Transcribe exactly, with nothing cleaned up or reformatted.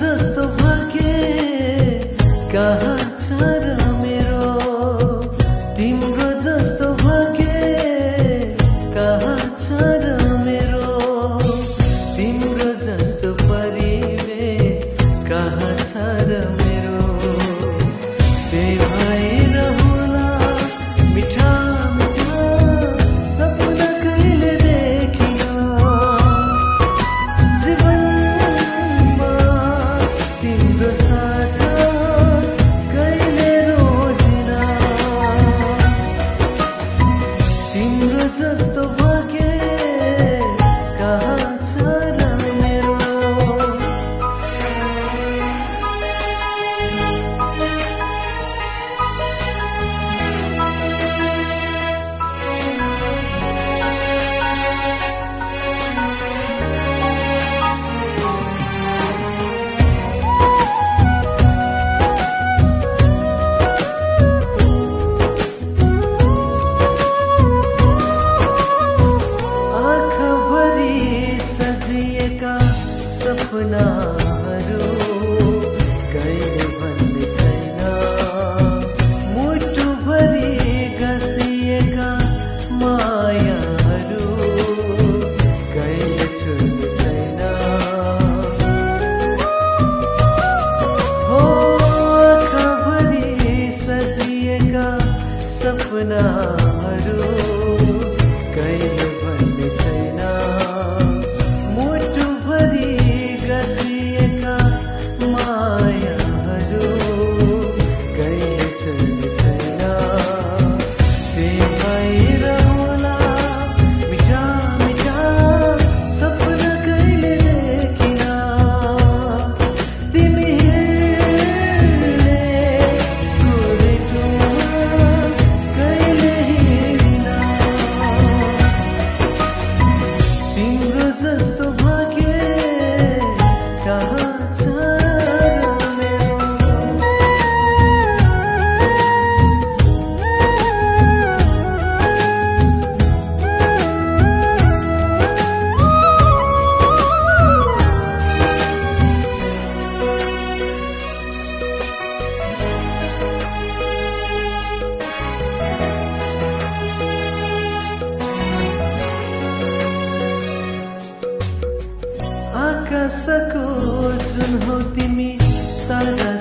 जस्तो भाग्य कहाँ छ र मेरो, तिम्रो जस्तो भाग्य कहाँ छ र मेरो, तिम्रो जस्तो परिवेश कहाँ छ र मेरो। त्यही भएर होला मिठा मिठा सपना कहिले देखिन, जीवनमा तिम्रो साथ कहिले रोजिन, तिम्रो जस्तो भाग्य कहाँ छ र मेरो। आँखाभरि सजिएका सपनाहरू कहिले भन्ने छैन, मुटुभरि घसिएका मायाहरू कहिले छुट्ने छैन। हो आँखाभरि सजिएका सपनाहरू कहिले भन्ने छैन, मुटुभरि घसिएका मायाहरू कहिले छुट्ने छैन। त्यही भएर होला मिठा मिठा सपना कहिले देखिन, तिमी हिँड्ने गोरेटोमा कहिले हिँडिन, तिम्रो जस्तो भाग्य कहाँ छ र मेरो। आकाशको जुन हो तिमी तारा